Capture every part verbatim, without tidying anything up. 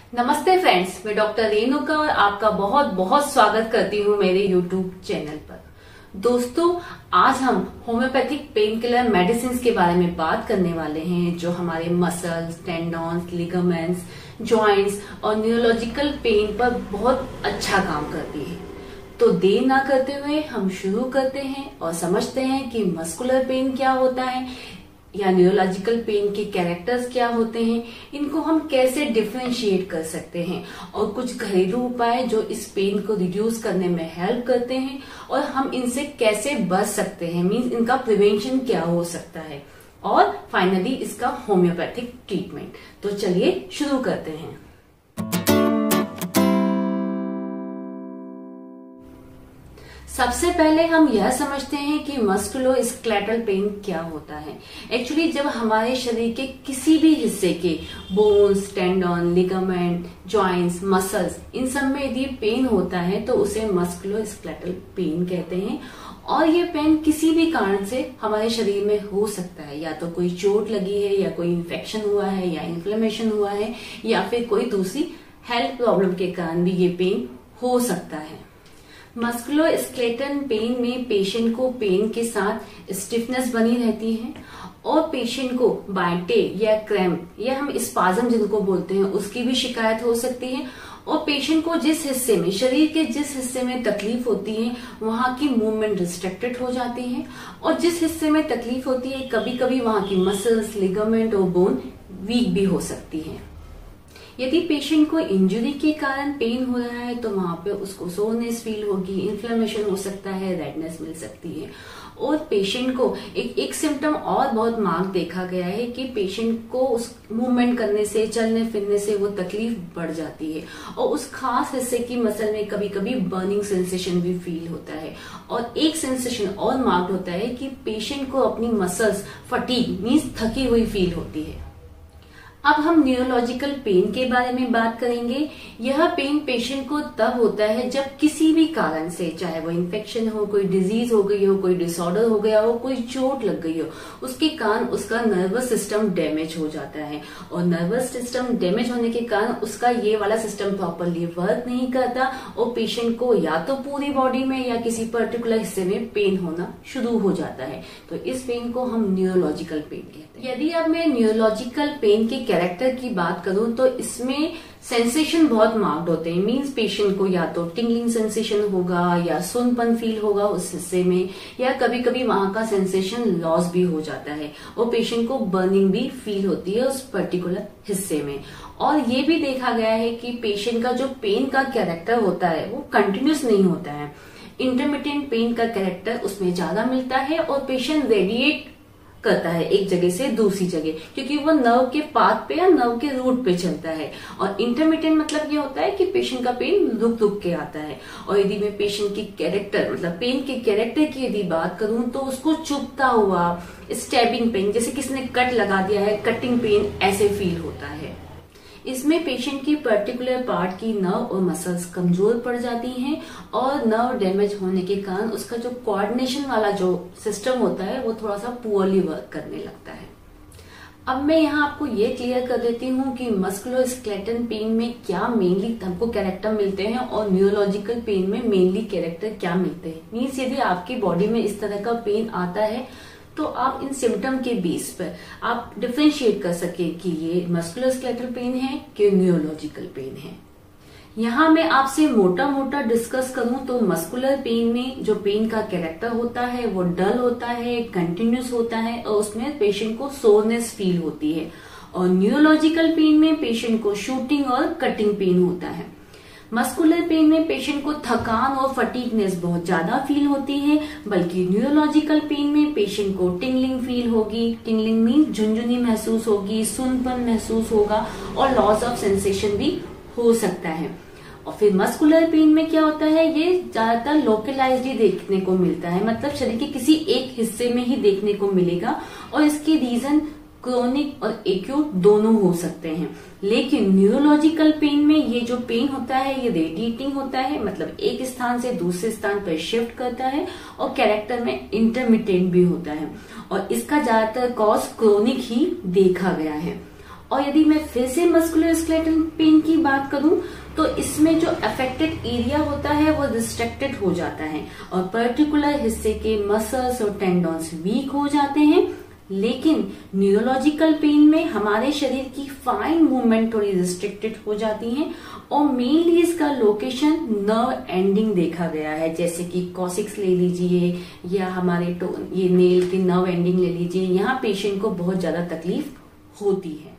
नमस्ते फ्रेंड्स, मैं डॉक्टर रेणुका और आपका बहुत बहुत स्वागत करती हूँ मेरे यूट्यूब चैनल पर। दोस्तों, आज हम होम्योपैथिक पेन किलर मेडिसिन के बारे में बात करने वाले हैं जो हमारे मसल्स, टेंडॉन्स, लिगामेंट्स, जॉइंट्स और न्यूरोलॉजिकल पेन पर बहुत अच्छा काम करती है। तो देर ना करते हुए हम शुरू करते हैं और समझते हैं कि मस्कुलर पेन क्या होता है या न्यूरोलॉजिकल पेन के कैरेक्टर्स क्या होते हैं, इनको हम कैसे डिफरेंशिएट कर सकते हैं और कुछ घरेलू उपाय जो इस पेन को रिड्यूस करने में हेल्प करते हैं और हम इनसे कैसे बच सकते हैं, मींस इनका प्रिवेंशन क्या हो सकता है और फाइनली इसका होम्योपैथिक ट्रीटमेंट। तो चलिए शुरू करते हैं। सबसे पहले हम यह समझते हैं कि मस्कुलोस्केलेटल पेन क्या होता है। एक्चुअली जब हमारे शरीर के किसी भी हिस्से के bones, tendon, ligament, joints, muscles, इन सब में यदि पेन होता है तो उसे मस्कुलोस्केलेटल पेन कहते हैं। और ये पेन किसी भी कारण से हमारे शरीर में हो सकता है, या तो कोई चोट लगी है या कोई इन्फेक्शन हुआ है या इन्फ्लेमेशन हुआ है या फिर कोई दूसरी हेल्थ प्रॉब्लम के कारण भी ये पेन हो सकता है। मस्कुलोस्केलेटल पेन में पेशेंट को पेन के साथ स्टिफनेस बनी रहती है और पेशेंट को बांटे या क्रैम्प या हम स्पाज्म जिनको बोलते हैं उसकी भी शिकायत हो सकती है। और पेशेंट को जिस हिस्से में, शरीर के जिस हिस्से में तकलीफ होती है वहां की मूवमेंट रिस्ट्रिक्टेड हो जाती है और जिस हिस्से में तकलीफ होती है कभी कभी वहां की मसल्स, लिगामेंट और बोन वीक भी हो सकती है। यदि पेशेंट को इंजरी के कारण पेन हो रहा है तो वहां पे उसको सोरनेस फील होगी, इन्फ्लेमेशन हो सकता है, रेडनेस मिल सकती है। और पेशेंट को एक एक सिम्टम और बहुत मार्क देखा गया है कि पेशेंट को उस मूवमेंट करने से, चलने फिरने से वो तकलीफ बढ़ जाती है और उस खास हिस्से की मसल में कभी कभी बर्निंग सेंसेशन भी फील होता है। और एक सेंसेशन और मार्क होता है कि पेशेंट को अपनी मसल्स फटीग मींस थकी हुई फील होती है। अब हम न्यूरोलॉजिकल पेन के बारे में बात करेंगे। यह पेन पेशेंट को तब होता है जब किसी भी कारण से, चाहे वो इन्फेक्शन हो, कोई डिजीज हो गई हो, कोई डिसऑर्डर हो गया हो, कोई चोट लग गई हो, उसके कारण उसका नर्वस सिस्टम डैमेज हो जाता है। और नर्वस सिस्टम डैमेज होने के कारण उसका ये वाला सिस्टम प्रॉपरली वर्क नहीं करता और पेशेंट को या तो पूरी बॉडी में या किसी पर्टिकुलर हिस्से में पेन होना शुरू हो जाता है। तो इस पेन को हम न्यूरोलॉजिकल पेन कहते हैं। यदि अब मैं न्यूरोलॉजिकल पेन के कैरेक्टर की बात करूं तो इसमें सेंसेशन बहुत मार्क्ड होते हैं। मींस पेशेंट को या तो टिंगलिंग सेंसेशन होगा या सुनपन फील होगा उस हिस्से में, या कभी कभी वहां का सेंसेशन लॉस भी हो जाता है और पेशेंट को बर्निंग भी फील होती है उस पर्टिकुलर हिस्से में। और ये भी देखा गया है कि पेशेंट का जो पेन का कैरेक्टर होता है वो कंटिन्यूस नहीं होता है। इंटरमिटेंट पेन का कैरेक्टर उसमें ज्यादा मिलता है और पेशेंट रेडिएट करता है एक जगह से दूसरी जगह, क्योंकि वो नर्व के पाथ पे या नर्व के रूट पे चलता है। और इंटरमिटेंट मतलब ये होता है कि पेशेंट का पेन रुक रुक के आता है। और यदि मैं पेशेंट की कैरेक्टर मतलब पेन के कैरेक्टर की यदि बात करूं तो उसको चुभता हुआ, स्टैबिंग पेन, जैसे किसी ने कट लगा दिया है, कटिंग पेन ऐसे फील होता है। इसमें पेशेंट की पर्टिकुलर पार्ट की नर्व और मसल्स कमजोर पड़ जाती हैं और नर्व डैमेज होने के कारण उसका जो कोऑर्डिनेशन वाला जो सिस्टम होता है वो थोड़ा सा पुअरली वर्क करने लगता है। अब मैं यहाँ आपको ये क्लियर कर देती हूँ कि मस्कुलोस्केलेटल पेन में क्या मेनली हमको कैरेक्टर मिलते हैं और न्यूरोलॉजिकल पेन में मेनली कैरेक्टर क्या मिलते हैं। मीन्स यदि आपकी बॉडी में इस तरह का पेन आता है तो आप इन सिम्टम के बेस पर आप डिफरेंशिएट कर सके कि ये मस्कुलोस्केलेटल पेन है कि न्यूरोलॉजिकल पेन है। यहाँ मैं आपसे मोटा मोटा डिस्कस करूं तो मस्कुलर पेन में जो पेन का कैरेक्टर होता है वो डल होता है, कंटिन्यूस होता है और उसमें पेशेंट को सोरनेस फील होती है। और न्यूरोलॉजिकल पेन में पेशेंट को शूटिंग और कटिंग पेन होता है। मस्कुलर पेन में पेशेंट को थकान और फटीगनेस बहुत ज्यादा फील होती है, बल्कि न्यूरोलॉजिकल पेन में पेशेंट को टिंगलिंग फील होगी। टिंगलिंग मीन झुंझुनी महसूस होगी, सुनपन महसूस होगा और लॉस ऑफ सेंसेशन भी हो सकता है। और फिर मस्कुलर पेन में क्या होता है, ये ज्यादातर लोकलाइज्ड ही देखने को मिलता है, मतलब शरीर के किसी एक हिस्से में ही देखने को मिलेगा और इसके रीजन क्रोनिक और एक्यूट दोनों हो सकते हैं। लेकिन न्यूरोलॉजिकल पेन में ये जो पेन होता है ये रेडिएटिंग होता है, मतलब एक स्थान से दूसरे स्थान पर शिफ्ट करता है और कैरेक्टर में इंटरमिटेंट भी होता है और इसका ज्यादातर कॉज क्रोनिक ही देखा गया है। और यदि मैं फिर से मस्कुलोस्केलेटल पेन की बात करूं तो इसमें जो अफेक्टेड एरिया होता है वो रिस्ट्रिक्टेड हो जाता है और पर्टिकुलर हिस्से के मसल्स और टेंडॉन्स वीक हो जाते हैं। लेकिन न्यूरोलॉजिकल पेन में हमारे शरीर की फाइन मूवमेंट थोड़ी रिस्ट्रिक्टेड हो जाती है और मेनली इसका लोकेशन नर्व एंडिंग देखा गया है, जैसे कि कॉसिक्स ले लीजिए या हमारे टो ये नेल के नर्व एंडिंग ले लीजिए, यहाँ पेशेंट को बहुत ज्यादा तकलीफ होती है।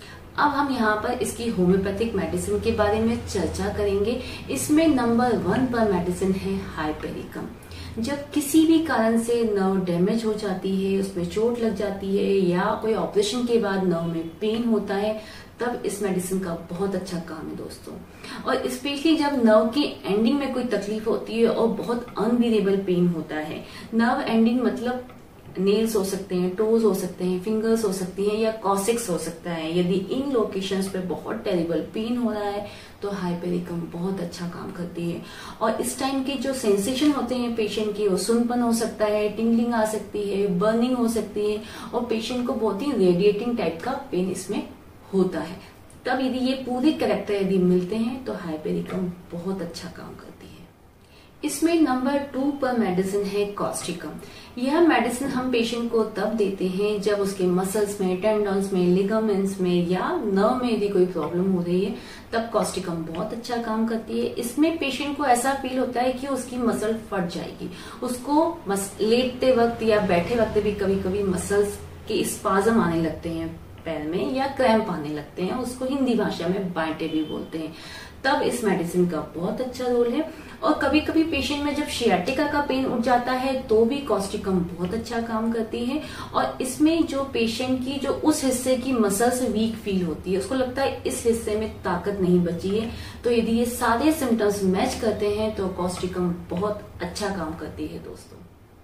अब हम यहाँ पर इसकी होम्योपैथिक मेडिसिन के बारे में चर्चा करेंगे। इसमें नंबर वन पर मेडिसिन है हाइपेरिकम। जब किसी भी कारण से नर्व डैमेज हो जाती है, उसमें चोट लग जाती है या कोई ऑपरेशन के बाद नर्व में पेन होता है, तब इस मेडिसिन का बहुत अच्छा काम है दोस्तों। और स्पेशली जब नर्व की एंडिंग में कोई तकलीफ होती है और बहुत अनबिरेबल पेन होता है। नर्व एंडिंग मतलब नेल्स हो सकते हैं, टोज हो सकते हैं, फिंगर्स हो सकती हैं या कॉसिक्स हो सकता है। यदि इन लोकेशंस पे बहुत टेरिबल पेन हो रहा है तो हाइपेरिकम बहुत अच्छा काम करती है। और इस टाइम के जो सेंसेशन होते हैं पेशेंट की, वो सुनपन हो सकता है, टिंगलिंग आ सकती है, बर्निंग हो सकती है और पेशेंट को बहुत ही रेडिएटिंग टाइप का पेन इसमें होता है। तब यदि ये पूरे कैरेक्टर यदि मिलते हैं तो हाइपेरिकम बहुत अच्छा काम करती है। इसमें नंबर टू पर मेडिसिन है कॉस्टिकम। यह मेडिसिन हम पेशेंट को तब देते हैं जब उसके मसल्स में, टेंडन्स में, लिगामेंट्स में या नर्व में यदि कोई प्रॉब्लम हो रही है, तब कॉस्टिकम बहुत अच्छा काम करती है। इसमें पेशेंट को ऐसा फील होता है कि उसकी मसल फट जाएगी। उसको लेटते वक्त या बैठे वक्त भी कभी कभी मसल्स के स्पाज्म आने लगते हैं पैर में या क्रैम्प आने लगते हैं, उसको हिंदी भाषा में बांटे भी बोलते हैं। तब इस मेडिसिन का बहुत अच्छा रोल है। और कभी कभी पेशेंट में जब शियाटिका का पेन उठ जाता है तो भी कॉस्टिकम बहुत अच्छा काम करती है। और इसमें जो पेशेंट की जो उस हिस्से की मसल्स वीक फील होती है, उसको लगता है इस हिस्से में ताकत नहीं बची है, तो यदि ये सारे सिम्टम्स मैच करते हैं तो कॉस्टिकम बहुत अच्छा काम करती है दोस्तों।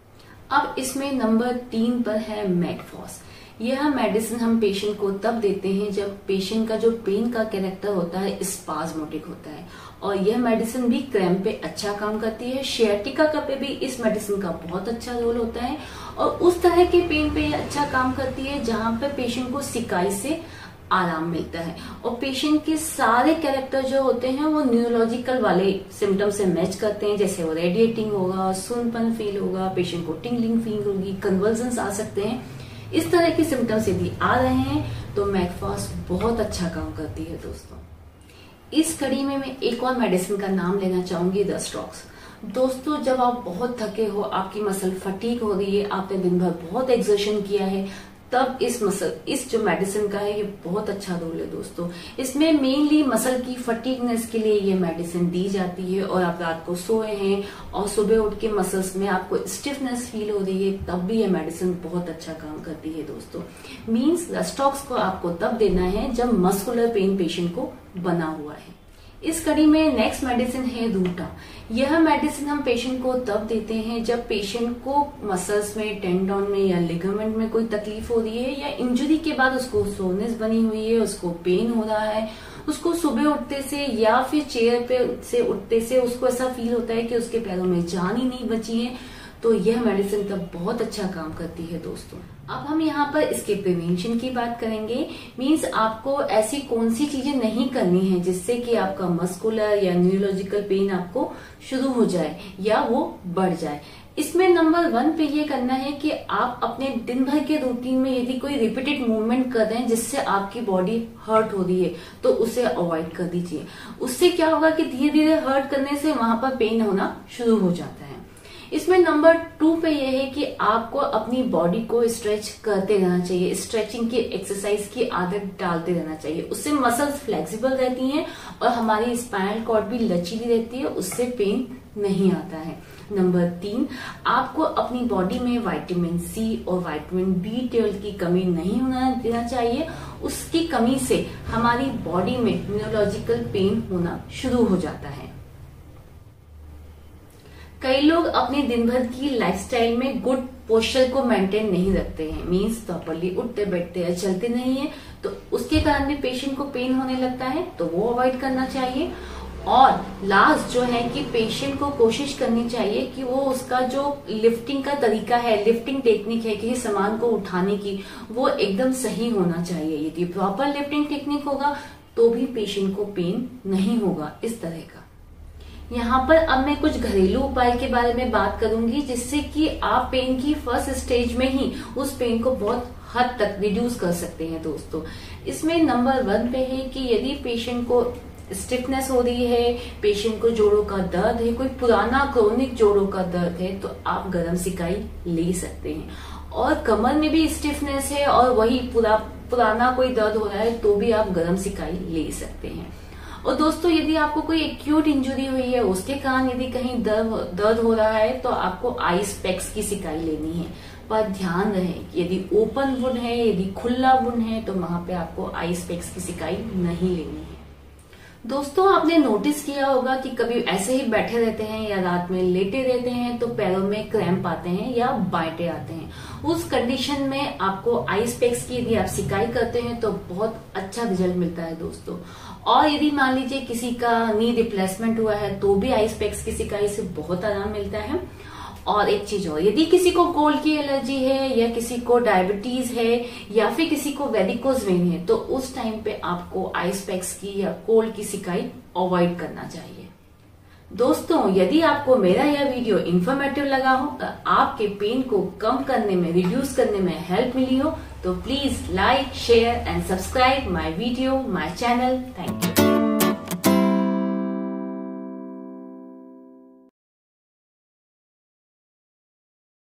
अब इसमें नंबर तीन पर है मैगफॉस। यह मेडिसिन हम पेशेंट को तब देते हैं जब पेशेंट का जो पेन का कैरेक्टर होता है स्पाज्मोटिक होता है और यह मेडिसिन भी क्रैम्प पे अच्छा काम करती है। शियाटिका का पे भी इस मेडिसिन का बहुत अच्छा रोल होता है और उस तरह के पेन पे अच्छा काम करती है जहां पे पेशेंट को सिकाई से आराम मिलता है और पेशेंट के सारे कैरेक्टर जो होते हैं वो न्यूरोलॉजिकल वाले सिम्टम से मैच करते हैं, जैसे वो रेडिएटिंग होगा, सुनपन फील होगा, पेशेंट को टिंगलिंग फील होगी, कन्वर्जन्स आ सकते हैं। इस तरह के सिम्टम्स यदि आ रहे हैं तो मैगफॉस बहुत अच्छा काम करती है दोस्तों। इस कड़ी में मैं एक और मेडिसिन का नाम लेना चाहूंगी, रस्टॉक्स। दोस्तों, जब आप बहुत थके हो, आपकी मसल फटीग हो रही है, आपने दिन भर बहुत एक्सर्शन किया है, तब इस मसल इस जो मेडिसिन का है ये बहुत अच्छा रोल है दोस्तों। इसमें मेनली मसल की फटीगनेस के लिए ये मेडिसिन दी जाती है और आप रात को सोए हैं और सुबह उठ के मसल्स में आपको स्टिफनेस फील हो रही है, तब भी ये मेडिसिन बहुत अच्छा काम करती है दोस्तों। मींस रस्टॉक्स को आपको तब देना है जब मस्कुलर पेन पेशेंट को बना हुआ है। इस कड़ी में नेक्स्ट मेडिसिन है रूटा। यह मेडिसिन हम पेशेंट को तब देते हैं जब पेशेंट को मसल्स में, टेंडन में या लिगामेंट में कोई तकलीफ हो रही है या इंजरी के बाद उसको सोरनेस बनी हुई है, उसको पेन हो रहा है, उसको सुबह उठते से या फिर चेयर पे से उठते से उसको ऐसा फील होता है कि उसके पैरों में जान ही नहीं बची है, तो यह मेडिसिन तब बहुत अच्छा काम करती है दोस्तों। अब हम यहाँ पर इसके प्रिवेंशन की बात करेंगे। मींस आपको ऐसी कौन सी चीजें नहीं करनी है जिससे कि आपका मस्कुलर या न्यूरोलॉजिकल पेन आपको शुरू हो जाए या वो बढ़ जाए। इसमें नंबर वन पे ये करना है कि आप अपने दिन भर के रूटीन में यदि कोई रिपीटेड मूवमेंट कर रहे हैं जिससे आपकी बॉडी हर्ट हो रही है तो उसे अवॉइड कर दीजिए। उससे क्या होगा कि धीरे धीरे हर्ट करने से वहां पर पेन होना शुरू हो जाता है। इसमें नंबर टू पे यह है कि आपको अपनी बॉडी को स्ट्रेच करते रहना चाहिए, स्ट्रेचिंग की एक्सरसाइज की आदत डालते रहना चाहिए। उससे मसल्स फ्लेक्सिबल रहती हैं और हमारी स्पाइनल कॉर्ड भी लचीली रहती है, उससे पेन नहीं आता है। नंबर तीन, आपको अपनी बॉडी में विटामिन सी और विटामिन बी ट्वेल्व की कमी नहीं होना देना चाहिए। उसकी कमी से हमारी बॉडी में न्यूरोलॉजिकल पेन होना शुरू हो जाता है। कई लोग अपने दिन भर की लाइफस्टाइल में गुड पोस्चर को मेंटेन नहीं रखते हैं, मींस प्रॉपर्ली उठते बैठते हैं, चलते नहीं है, तो उसके कारण भी पेशेंट को पेन होने लगता है, तो वो अवॉइड करना चाहिए। और लास्ट जो है कि पेशेंट को कोशिश करनी चाहिए कि वो उसका जो लिफ्टिंग का तरीका है, लिफ्टिंग टेक्निक है किसी सामान को उठाने की, वो एकदम सही होना चाहिए। यदि प्रॉपर लिफ्टिंग टेक्निक होगा तो भी पेशेंट को पेन नहीं होगा इस तरह का। यहाँ पर अब मैं कुछ घरेलू उपाय के बारे में बात करूंगी जिससे कि आप पेन की फर्स्ट स्टेज में ही उस पेन को बहुत हद तक रिड्यूस कर सकते हैं दोस्तों। इसमें नंबर वन पे है कि यदि पेशेंट को स्टिफनेस हो रही है, पेशेंट को जोड़ों का दर्द है, कोई पुराना क्रोनिक जोड़ों का दर्द है, तो आप गरम सिकाई ले सकते हैं। और कमर में भी स्टिफनेस है और वही पूरा पुराना कोई दर्द हो रहा है तो भी आप गरम सिकाई ले सकते हैं। और दोस्तों यदि आपको कोई एक्यूट इंजरी हुई है, उसके कारण यदि कहीं दर्द दर्द हो रहा है तो आपको आइस पैक्स की सिकाई लेनी है। पर ध्यान रहे यदि ओपन वुंड है, यदि खुला वुंड है तो वहां पे आपको आइस पैक्स की सिकाई नहीं लेनी है। दोस्तों आपने नोटिस किया होगा कि कभी ऐसे ही बैठे रहते हैं या रात में लेटे रहते हैं तो पैरों में क्रैम्प आते हैं या बाइटे आते हैं। उस कंडीशन में आपको आइस पैक्स की यदि आप सिकाई करते हैं तो बहुत अच्छा रिजल्ट मिलता है दोस्तों। और यदि मान लीजिए किसी का नी रिप्लेसमेंट हुआ है तो भी आइस पैक्स की सिकाई से बहुत आराम मिलता है। और एक चीज और, यदि किसी को कोल्ड की एलर्जी है या किसी को डायबिटीज है या फिर किसी को वेरिकोज वेन है तो उस टाइम पे आपको आइस पैक्स की या कोल्ड की सिकाई अवॉइड करना चाहिए। दोस्तों यदि आपको मेरा यह वीडियो इन्फॉर्मेटिव लगा हो, आपके पेन को कम करने में, रिड्यूस करने में हेल्प मिली हो तो please like, share and subscribe my video, my channel. Thank you.